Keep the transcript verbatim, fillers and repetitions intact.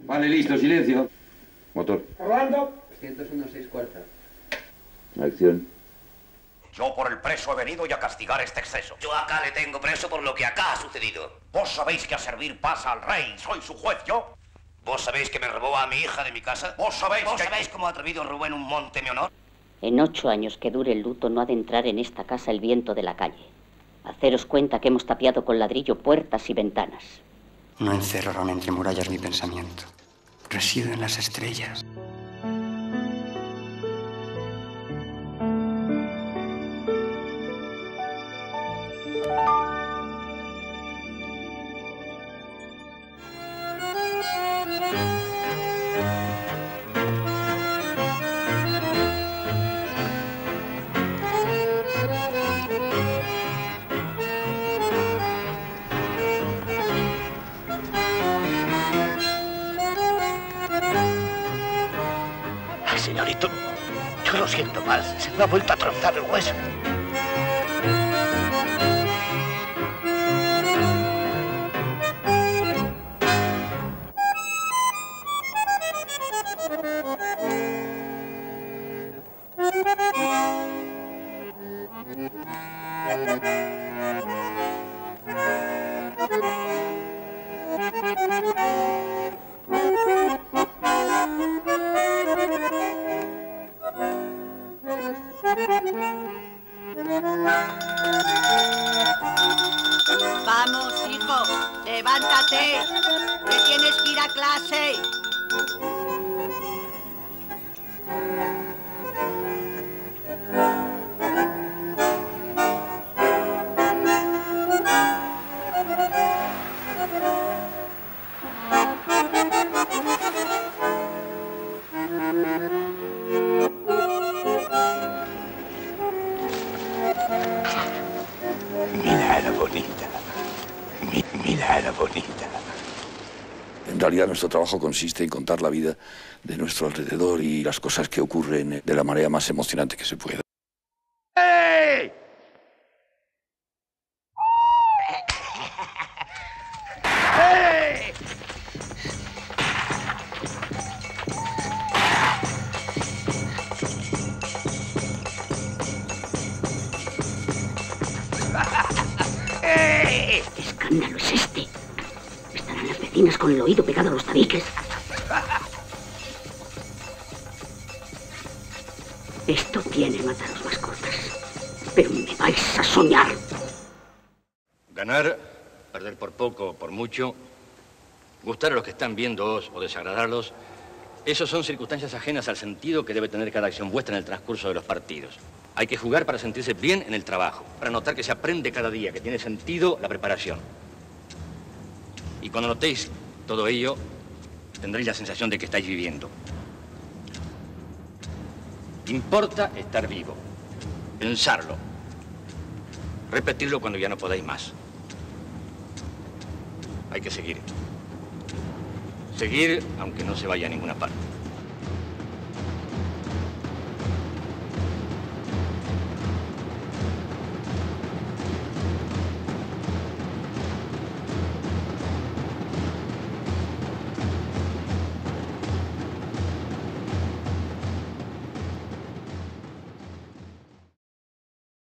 Vale, listo, silencio. Motor. Rolando. doscientos uno, seis cuartas. Acción. Yo por el preso he venido y a castigar este exceso. Yo acá le tengo preso por lo que acá ha sucedido. Vos sabéis que a servir pasa al rey, soy su juez yo. Vos sabéis que me robó a mi hija de mi casa. Vos sabéis ¿Vos que... sabéis cómo ha atrevido Rubén un monte mi honor. En ocho años que dure el luto no ha de entrar en esta casa el viento de la calle. Haceros cuenta que hemos tapiado con ladrillo puertas y ventanas. No encerraron entre murallas mi pensamiento. Resido en las estrellas. Señorito, yo lo siento mal. Se me ha vuelto a trozar el hueso. Vamos, hijo, levántate, que tienes que ir a clase. Mira la bonita. Mi, mira la bonita. En realidad nuestro trabajo consiste en contar la vida de nuestro alrededor y las cosas que ocurren de la manera más emocionante que se pueda. ¡Hey! ¡Hey! ¡Hey! ¿Qué escándalo es este? Estarán las vecinas con el oído pegado a los tabiques. Esto tiene mataros mascotas. Pero me vais a soñar. Ganar, perder por poco o por mucho, gustar a los que están viéndoos o desagradarlos, esos son circunstancias ajenas al sentido que debe tener cada acción vuestra en el transcurso de los partidos. Hay que jugar para sentirse bien en el trabajo, para notar que se aprende cada día, que tiene sentido la preparación. Y cuando notéis todo ello, tendréis la sensación de que estáis viviendo. Importa estar vivo, pensarlo, repetirlo cuando ya no podáis más. Hay que seguir. Seguir aunque no se vaya a ninguna parte.